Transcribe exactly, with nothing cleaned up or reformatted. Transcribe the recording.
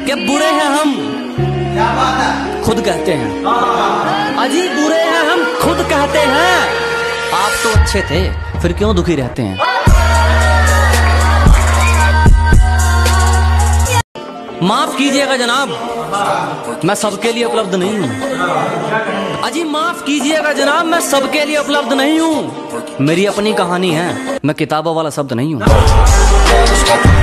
कि बुरे हैं हम, क्या बात है, खुद कहते हैं। अजी बुरे हैं हम, खुद कहते हैं। आप तो अच्छे थे, फिर क्यों दुखी रहते हैं? माफ कीजिएगा जनाब, मैं सबके लिए उपलब्ध नहीं हूँ। अजी माफ कीजिएगा जनाब, मैं सबके लिए उपलब्ध नहीं हूँ। मेरी अपनी कहानी है, मैं किताबों वाला शब्द नहीं हूँ।